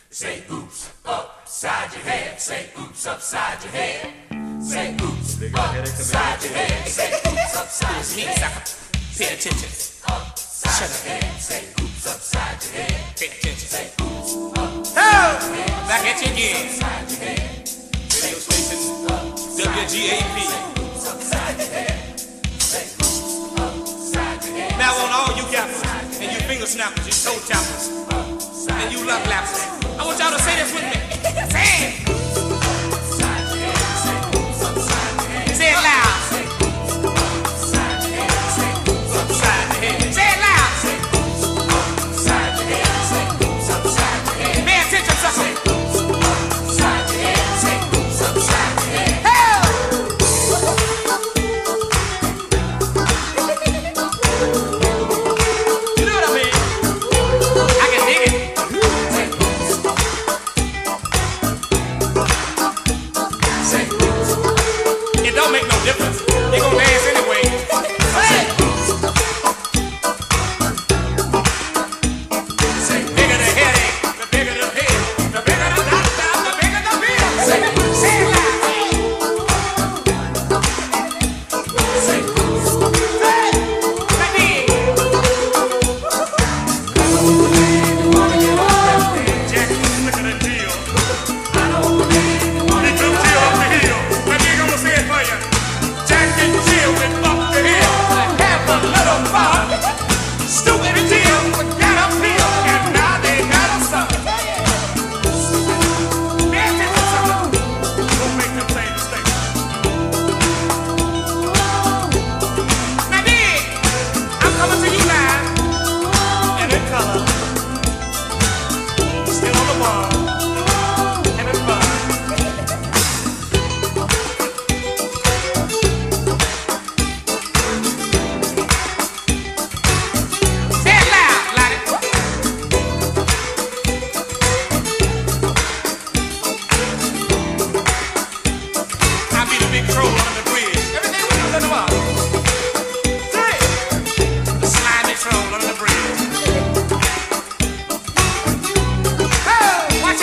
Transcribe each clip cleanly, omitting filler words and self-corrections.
Say oops upside your head. Say oops upside your head. Say oops upside your head. Say oops upside your head. Pay attention. Upside your head. Say oops upside your head. Pay attention. Say oops upside your head. Back at you again. Upside your head. Radio station WGAP. Oops upside your head. Say oops upside your head. Now on all you gappers and you finger snappers, you toe tappers, and you love lappers, I want y'all to say this with me. Say it. Say it loud. Say it loud. Pay attention, sucker. You know what I mean? I can dig it. It don't make no difference. They gon' dance anyway. Say, bigger the headache, the bigger the pain, the bigger the doctor, the bigger the bill. Say it loud. Say, let me in. Jack, look at the deal. They took Jill up the hill. Let me gonna say it for you. Jack and Jill went up the hill. Have a little fun. Stupid Jill got a pill, and now they got a son. Man, this is something. Don't make them same mistake. Now then, I'm coming to you live, and in color. Still on the bar, and it's fun. Say it loud, Lottie. I'll be the big troll under the bridge. Everything we do is underwater. Say it. The slimy troll under the bridge. Oh, watch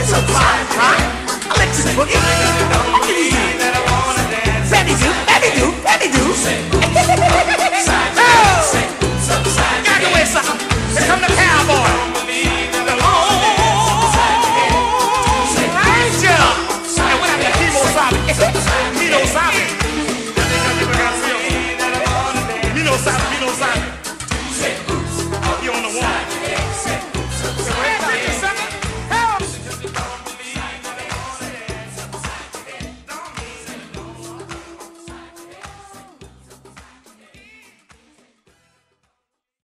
oops upside your head. Electric boogie. Don't believe that I wanna dance. Betty do, Betty do, Betty do. Say